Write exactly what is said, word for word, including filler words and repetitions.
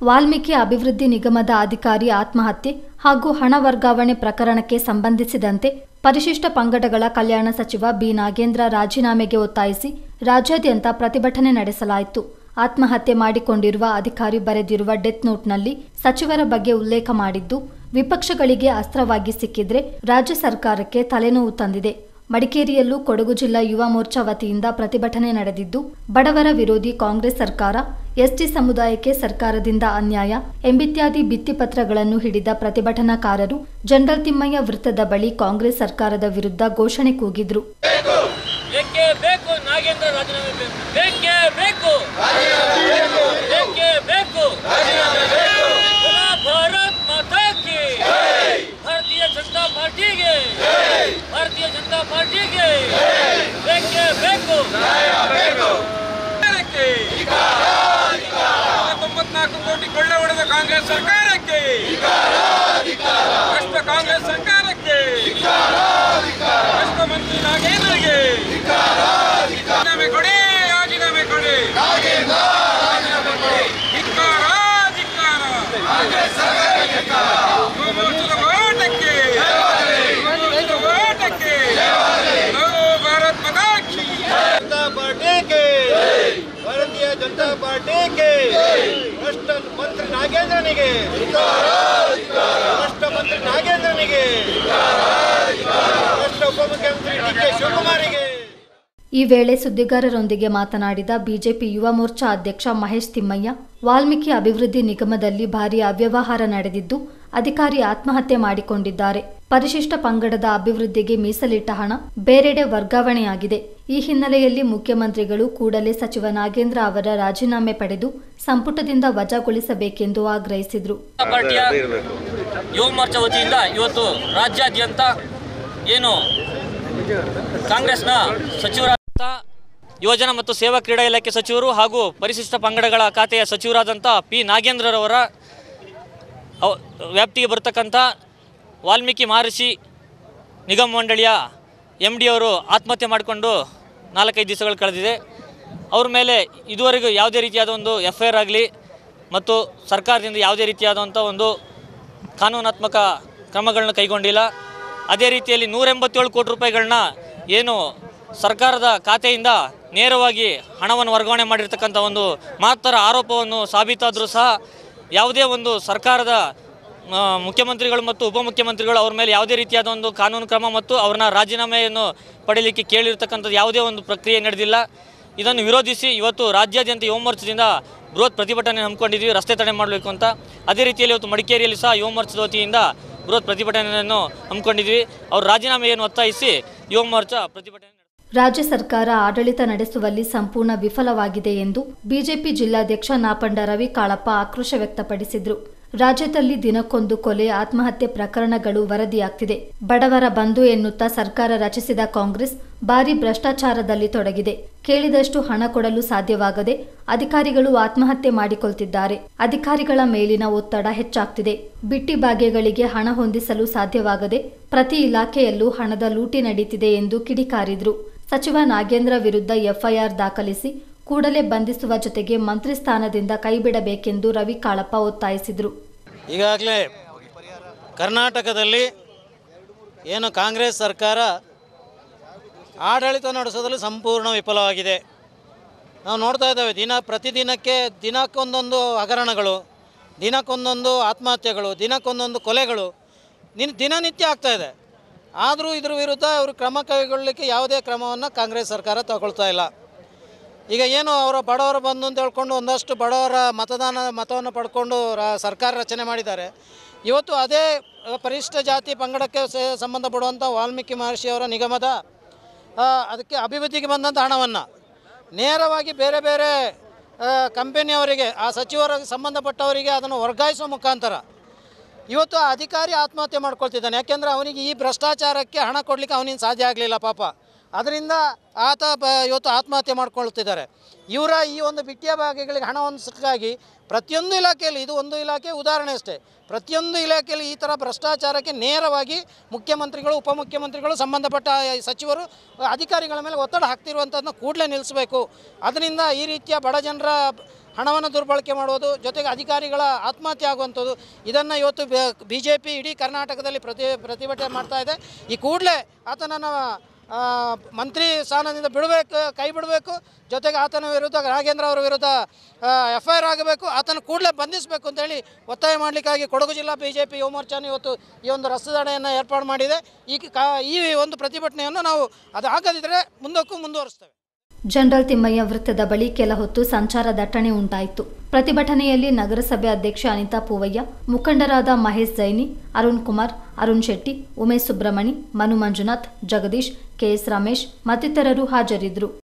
ವಾಲ್ಮೀಕಿ ಅಭಿವೃದ್ಧಿ ನಿಗಮದ ಅಧಿಕಾರಿ ಆತ್ಮಹತ್ಯೆ ಹಾಗೂ ಹಣ ವರ್ಗಾವಣೆ ಪ್ರಕರಣಕ್ಕೆ ಸಂಬಂಧಿಸಿದಂತೆ ಪರಿಶಿಷ್ಟ ಪಂಗಡಗಳ ಕಲ್ಯಾಣ ಸಚಿವ ಬಿ ನಾಗೇಂದ್ರ ರಾಜೀನಾಮೆಗೆ ಒತ್ತಾಯಿಸಿ ರಾಜ್ಯಾದ್ಯಂತ ಪ್ರತಿಭಟನೆ ನಡೆಸಲಾಯಿತು. ಆತ್ಮಹತ್ಯೆ ಮಾಡಿಕೊಂಡಿರುವ ಅಧಿಕಾರಿ ಬರೆದಿರುವ ಡೆತ್ ನೋಟ್ನಲ್ಲಿ ಸಚಿವರ ಬಗ್ಗೆ ಉಲ್ಲೇಖ ಮಾಡಿದ್ದು ವಿಪಕ್ಷಗಳಿಗೆ ಅಸ್ತ್ರವಾಗಿ ಸಿಕ್ಕಿದ್ರೆ ರಾಜ್ಯ ಸರ್ಕಾರಕ್ಕೆ ತಲೆನೋವು ತಂದಿದೆ. ಮಡಿಕೇರಿಯಲ್ಲೂ ಕೊಡಗು ಜಿಲ್ಲಾ ಯುವ ಮೋರ್ಚಾ ವತಿಯಿಂದ ಪ್ರತಿಭಟನೆ ನಡೆದಿದ್ದು, ಬಡವರ ವಿರೋಧಿ ಕಾಂಗ್ರೆಸ್ ಸರ್ಕಾರ, ಎಸ್ಟಿ ಸಮುದಾಯಕ್ಕೆ ಸರ್ಕಾರದಿಂದ ಅನ್ಯಾಯ ಎಂಬಿತ್ಯಾದಿ ಭಿತ್ತಿಪತ್ರಗಳನ್ನು ಹಿಡಿದ ಪ್ರತಿಭಟನಾಕಾರರು ಜನರಲ್ ತಿಮ್ಮಯ್ಯ ವೃತ್ತದ ಬಳಿ ಕಾಂಗ್ರೆಸ್ ಸರ್ಕಾರದ ವಿರುದ್ಧ ಘೋಷಣೆ ಕೂಗಿದ್ರು. भारतीय जनता पार्टी के बेके बेको ತೊಂಬತ್ನಾಲ್ಕು ಕೋಟಿ ಕೊಳ್ಳೆ ಹೊಡೆದ ಕಾಂಗ್ರೆಸ್ ಸರ್ಕಾರಕ್ಕೆ, ಭ್ರಷ್ಟ ಕಾಂಗ್ರೆಸ್ ಸರ್ಕಾರಕ್ಕೆ, ಭ್ರಷ್ಟ ಮಂತ್ರಿ ನಾಗೇಂದ್ರಗೆ ರಾಜೀನಾಮೆ ಕೊಡಿ, ರಾಜೀನಾಮೆ ಕೊಡಿ. ಧಿಕ್ಕಾರ ಧಿಕ್ಕಾರ ಯುವಮೋರ್ಚಾದ ಹೋರಾಟಕ್ಕೆ, ಹೋರಾಟಕ್ಕೆ ಭಾರತ್ ಮಾತಾ ಕಿ ಜನತಾ ಪಾರ್ಟಿ के भारतीय जनता पार्टी के भ्रष्ट मंत्री नागेंद्रनिगे, भ्रष्ट मंत्री नागेंद्रनिगे, भ्रष्ट उपमुख्यमंत्री डी के ಶಿವಕುಮಾರಿಗೆ. ಈ ವೇಳೆ ಸುದ್ದಿಗಾರರೊಂದಿಗೆ ಮಾತನಾಡಿದ ಬಿಜೆಪಿ ಯುವ ಮೋರ್ಚಾ ಅಧ್ಯಕ್ಷ ಮಹೇಶ್ ತಿಮ್ಮಯ್ಯ, ವಾಲ್ಮೀಕಿ ಅಭಿವೃದ್ಧಿ ನಿಗಮದಲ್ಲಿ ಭಾರೀ ಅವ್ಯವಹಾರ ನಡೆದಿದ್ದು ಅಧಿಕಾರಿ ಆತ್ಮಹತ್ಯೆ ಮಾಡಿಕೊಂಡಿದ್ದಾರೆ. ಪರಿಶಿಷ್ಟ ಪಂಗಡದ ಅಭಿವೃದ್ಧಿಗೆ ಮೀಸಲಿಟ್ಟ ಹಣ ಬೇರೆಡೆ ವರ್ಗಾವಣೆಯಾಗಿದೆ. ಈ ಹಿನ್ನೆಲೆಯಲ್ಲಿ ಮುಖ್ಯಮಂತ್ರಿಗಳು ಕೂಡಲೇ ಸಚಿವ ನಾಗೇಂದ್ರ ಅವರ ರಾಜೀನಾಮೆ ಪಡೆದು ಸಂಪುಟದಿಂದ ವಜಾಗೊಳಿಸಬೇಕೆಂದು ಆಗ್ರಹಿಸಿದರು. ಯುವ ಮೋರ್ಚಾ ವತಿಯಿಂದ ಇವತ್ತು ರಾಜ್ಯಾದ್ಯಂತ ಏನು ಕಾಂಗ್ರೆಸ್ನ ಸಚಿವರಾದ ಯುವಜನ ಮತ್ತು ಸೇವಾ ಕ್ರೀಡಾ ಇಲಾಖೆ ಸಚಿವರು ಹಾಗೂ ಪರಿಶಿಷ್ಟ ಪಂಗಡಗಳ ಖಾತೆಯ ಸಚಿವರಾದಂಥ ಪಿ ನಾಗೇಂದ್ರರವರ ವ್ಯಾಪ್ತಿಗೆ ಬರ್ತಕ್ಕಂಥ ವಾಲ್ಮೀಕಿ ಮಹರ್ಷಿ ನಿಗಮ ಮಂಡಳಿಯ ಎಮ್ ಡಿ ಅವರು ಆತ್ಮಹತ್ಯೆ ಮಾಡಿಕೊಂಡು ನಾಲ್ಕೈದು ದಿವಸಗಳು ಕಳೆದಿದೆ. ಅವ್ರ ಮೇಲೆ ಇದುವರೆಗೂ ಯಾವುದೇ ರೀತಿಯಾದ ಒಂದು ಎಫ್ ಐ ಆರ್ ಆಗಲಿ ಮತ್ತು ಸರ್ಕಾರದಿಂದ ಯಾವುದೇ ರೀತಿಯಾದಂಥ ಒಂದು ಕಾನೂನಾತ್ಮಕ ಕ್ರಮಗಳನ್ನ ಕೈಗೊಂಡಿಲ್ಲ. ಅದೇ ರೀತಿಯಲ್ಲಿ ನೂರ ಎಂಬತ್ತೇಳು ಕೋಟಿ ರೂಪಾಯಿಗಳನ್ನ ಏನು ಸರ್ಕಾರದ ಖಾತೆಯಿಂದ ನೇರವಾಗಿ ಹಣವನ್ನು ವರ್ಗಾವಣೆ ಮಾಡಿರ್ತಕ್ಕಂಥ ಒಂದು ಮಹತ್ತರ ಆರೋಪವನ್ನು ಸಾಬೀತಾದರೂ ಸಹ ಯಾವುದೇ ಒಂದು ಸರ್ಕಾರದ ಮುಖ್ಯಮಂತ್ರಿಗಳು ಮತ್ತು ಉಪಮುಖ್ಯಮಂತ್ರಿಗಳು ಅವ್ರ ಮೇಲೆ ಯಾವುದೇ ರೀತಿಯಾದ ಒಂದು ಕಾನೂನು ಕ್ರಮ ಮತ್ತು ಅವ್ರನ್ನ ರಾಜೀನಾಮೆಯನ್ನು ಪಡೆಯಲಿಕ್ಕೆ ಕೇಳಿರ್ತಕ್ಕಂಥದ್ದು ಯಾವುದೇ ಒಂದು ಪ್ರಕ್ರಿಯೆ ನಡೆದಿಲ್ಲ. ಇದನ್ನು ವಿರೋಧಿಸಿ ಇವತ್ತು ರಾಜ್ಯಾದ್ಯಂತ ಯುವ ಮೋರ್ಚಾದಿಂದ ಬೃಹತ್ ಪ್ರತಿಭಟನೆ ಹಮ್ಮಿಕೊಂಡಿದ್ವಿ, ರಸ್ತೆ ತಡೆ ಮಾಡಬೇಕು ಅಂತ. ಅದೇ ರೀತಿಯಲ್ಲಿ ಇವತ್ತು ಮಡಿಕೇರಿಯಲ್ಲಿ ಸಹ ಯುವ ಮೋರ್ಚಾದ ವತಿಯಿಂದ ಬೃಹತ್ ಪ್ರತಿಭಟನೆಯನ್ನು ಹಮ್ಮಿಕೊಂಡಿದ್ವಿ. ಅವರು ರಾಜೀನಾಮೆಯನ್ನು ಒತ್ತಾಯಿಸಿ ಯುವ ಮೋರ್ಚಾ ಪ್ರತಿಭಟನೆ. ರಾಜ್ಯ ಸರ್ಕಾರ ಆಡಳಿತ ನಡೆಸುವಲ್ಲಿ ಸಂಪೂರ್ಣ ವಿಫಲವಾಗಿದೆ ಎಂದು ಬಿಜೆಪಿ ಜಿಲ್ಲಾಧ್ಯಕ್ಷ ನಾಪಂಡ ರವಿ ಕಾಳಪ್ಪ ಆಕ್ರೋಶ ವ್ಯಕ್ತಪಡಿಸಿದರು. ರಾಜ್ಯದಲ್ಲಿ ದಿನಕ್ಕೊಂದು ಕೊಲೆ, ಆತ್ಮಹತ್ಯೆ ಪ್ರಕರಣಗಳು ವರದಿಯಾಗ್ತಿದೆ. ಬಡವರ ಬಂಧು ಎನ್ನುತ್ತಾ ಸರ್ಕಾರ ರಚಿಸಿದ ಕಾಂಗ್ರೆಸ್ ಭಾರೀ ಭ್ರಷ್ಟಾಚಾರದಲ್ಲಿ ತೊಡಗಿದೆ. ಕೇಳಿದಷ್ಟು ಹಣ ಕೊಡಲು ಸಾಧ್ಯವಾಗದೆ ಅಧಿಕಾರಿಗಳು ಆತ್ಮಹತ್ಯೆ ಮಾಡಿಕೊಳ್ತಿದ್ದಾರೆ. ಅಧಿಕಾರಿಗಳ ಮೇಲಿನ ಒತ್ತಡ ಹೆಚ್ಚಾಗ್ತಿದೆ. ಬಿಟ್ಟಿ ಭಾಗ್ಯಗಳಿಗೆ ಹಣ ಹೊಂದಿಸಲು ಸಾಧ್ಯವಾಗದೆ ಪ್ರತಿ ಇಲಾಖೆಯಲ್ಲೂ ಹಣದ ಲೂಟಿ ನಡೀತಿದೆ ಎಂದು ಕಿಡಿಕಾರಿದ್ರು. ಸಚಿವ ನಾಗೇಂದ್ರ ವಿರುದ್ಧ ಎಫ್ ಐ ಆರ್ ದಾಖಲಿಸಿ ಕೂಡಲೇ ಬಂಧಿಸುವ ಜೊತೆಗೆ ಮಂತ್ರಿ ಸ್ಥಾನದಿಂದ ಕೈಬಿಡಬೇಕೆಂದು ರವಿ ಕಾಳಪ್ಪ ಒತ್ತಾಯಿಸಿದರು. ಈಗಾಗಲೇ ಕರ್ನಾಟಕದಲ್ಲಿ ಏನು ಕಾಂಗ್ರೆಸ್ ಸರ್ಕಾರ ಆಡಳಿತ ನಡೆಸೋದ್ರಲ್ಲಿ ಸಂಪೂರ್ಣ ವಿಫಲವಾಗಿದೆ. ನಾವು ನೋಡ್ತಾ ಇದ್ದೇವೆ, ದಿನ ಪ್ರತಿದಿನಕ್ಕೆ ದಿನಕ್ಕೊಂದೊಂದು ಹಗರಣಗಳು, ದಿನಕ್ಕೊಂದೊಂದು ಆತ್ಮಹತ್ಯೆಗಳು, ದಿನಕ್ಕೊಂದೊಂದು ಕೊಲೆಗಳು ದಿನ ದಿನನಿತ್ಯ ಆಗ್ತಾಯಿದೆ. ಆದರೂ ಇದ್ರ ವಿರುದ್ಧ ಅವರು ಕ್ರಮ ಕೈಗೊಳ್ಳಲಿಕ್ಕೆ ಯಾವುದೇ ಕ್ರಮವನ್ನು ಕಾಂಗ್ರೆಸ್ ಸರ್ಕಾರ ತಗೊಳ್ತಾ ಇಲ್ಲ. ಈಗ ಏನು ಅವರ ಬಡವರ ಬಂಧು ಅಂತ ಹೇಳ್ಕೊಂಡು ಒಂದಷ್ಟು ಬಡವರ ಮತದಾನ ಮತವನ್ನು ಪಡ್ಕೊಂಡು ರಾ ಸರ್ಕಾರ ರಚನೆ ಮಾಡಿದ್ದಾರೆ. ಇವತ್ತು ಅದೇ ಪರಿಶಿಷ್ಟ ಜಾತಿ ಪಂಗಡಕ್ಕೆ ಸಂಬಂಧಪಡುವಂಥ ವಾಲ್ಮೀಕಿ ಮಹರ್ಷಿಯವರ ನಿಗಮದ ಅದಕ್ಕೆ ಅಭಿವೃದ್ಧಿಗೆ ಬಂದಂಥ ಹಣವನ್ನು ನೇರವಾಗಿ ಬೇರೆ ಬೇರೆ ಕಂಪನಿಯವರಿಗೆ, ಆ ಸಚಿವರಿಗೆ ಸಂಬಂಧಪಟ್ಟವರಿಗೆ ಅದನ್ನು ವರ್ಗಾಯಿಸುವ ಮುಖಾಂತರ ಇವತ್ತು ಆ ಅಧಿಕಾರಿ ಆತ್ಮಹತ್ಯೆ ಮಾಡ್ಕೊಳ್ತಿದ್ದಾನೆ. ಯಾಕೆಂದರೆ ಅವನಿಗೆ ಈ ಭ್ರಷ್ಟಾಚಾರಕ್ಕೆ ಹಣ ಕೊಡಲಿಕ್ಕೆ ಅವನಿಗೆ ಸಾಧ್ಯ ಆಗಲಿಲ್ಲ ಪಾಪ. ಅದರಿಂದ ಆತ ಬ ಇವತ್ತು ಆತ್ಮಹತ್ಯೆ ಮಾಡ್ಕೊಳ್ತಿದ್ದಾರೆ. ಇವರ ಈ ಒಂದು ಬಿಟ್ಟಿಯ ಭಾಗಗಳಿಗೆ ಹಣ ಹೊಂದಿಸಕ್ಕಾಗಿ ಪ್ರತಿಯೊಂದು ಇಲಾಖೆಯಲ್ಲಿ, ಇದು ಒಂದು ಇಲಾಖೆ ಉದಾಹರಣೆ ಅಷ್ಟೇ, ಪ್ರತಿಯೊಂದು ಇಲಾಖೆಯಲ್ಲಿ ಈ ಥರ ಭ್ರಷ್ಟಾಚಾರಕ್ಕೆ ನೇರವಾಗಿ ಮುಖ್ಯಮಂತ್ರಿಗಳು, ಉಪಮುಖ್ಯಮಂತ್ರಿಗಳು, ಸಂಬಂಧಪಟ್ಟ ಸಚಿವರು ಅಧಿಕಾರಿಗಳ ಮೇಲೆ ಒತ್ತಡ ಹಾಕ್ತಿರುವಂಥದ್ದನ್ನ ಕೂಡಲೇ ನಿಲ್ಲಿಸಬೇಕು. ಅದರಿಂದ ಈ ರೀತಿಯ ಬಡ ಜನರ ಹಣವನ್ನು ದುರ್ಬಳಕೆ ಮಾಡೋದು, ಜೊತೆಗೆ ಅಧಿಕಾರಿಗಳ ಆತ್ಮಹತ್ಯೆ ಆಗುವಂಥದ್ದು, ಇದನ್ನು ಇವತ್ತು ಬಿ ಜೆ ಪಿ ಇಡೀ ಕರ್ನಾಟಕದಲ್ಲಿ ಪ್ರತಿ ಪ್ರತಿಭಟನೆ ಮಾಡ್ತಾ ಇದೆ. ಈ ಕೂಡಲೇ ಆತನನ್ನು ಮಂತ್ರಿ ಸ್ಥಾನದಿಂದ ಬಿಡಬೇಕು, ಕೈ ಬಿಡಬೇಕು. ಜೊತೆಗೆ ಆತನ ವಿರುದ್ಧ ನಾಗೇಂದ್ರ ಅವರ ವಿರುದ್ಧ ಎಫ್ ಐ ಆರ್ ಆಗಬೇಕು, ಆತನ ಕೂಡಲೇ ಬಂಧಿಸಬೇಕು ಅಂತೇಳಿ ಒತ್ತಾಯ ಮಾಡಲಿಕ್ಕಾಗಿ ಕೊಡಗು ಜಿಲ್ಲಾ ಬಿ ಜೆ ಪಿ ಯುವ ಮೋರ್ಚಾನು ಇವತ್ತು ಈ ಒಂದು ರಸ್ತೆದಡೆಯನ್ನು ಏರ್ಪಾಡು ಮಾಡಿದೆ. ಈ ಕಾ ಈ ಒಂದು ಪ್ರತಿಭಟನೆಯನ್ನು ನಾವು ಅದು ಆಗದಿದ್ದರೆ ಮುಂದಕ್ಕೂ ಮುಂದುವರಿಸ್ತೇವೆ. ಜನರಲ್ ತಿಮ್ಮಯ್ಯ ವೃತ್ತದ ಬಳಿ ಕೆಲ ಹೊತ್ತು ಸಂಚಾರ ದಟ್ಟಣೆ ಉಂಟಾಯಿತು. ಪ್ರತಿಭಟನೆಯಲ್ಲಿ ನಗರಸಭೆ ಅಧ್ಯಕ್ಷೆ ಅನಿತಾ ಪೂವಯ್ಯ, ಮುಖಂಡರಾದ ಮಹೇಶ್ ಜೈನಿ, ಅರುಣ್ ಕುಮಾರ್, ಅರುಣ್ ಶೆಟ್ಟಿ, ಉಮೇಶ್ ಸುಬ್ರಹ್ಮಣಿ, ಮನು ಮಂಜುನಾಥ್, ಜಗದೀಶ್, ಕೆಎಸ್ ರಮೇಶ್ ಮತ್ತಿತರರು ಹಾಜರಿದ್ದರು.